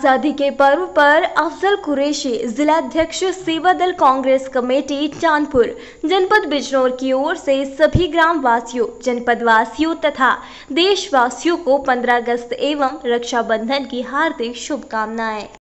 आजादी के पर्व पर अफजल कुरैशी, जिलाध्यक्ष सेवा दल कांग्रेस कमेटी चांदपुर जनपद बिजनौर की ओर से सभी ग्राम वासियों, जनपद वासियों तथा देशवासियों को 15 अगस्त एवं रक्षाबंधन की हार्दिक शुभकामनाएं।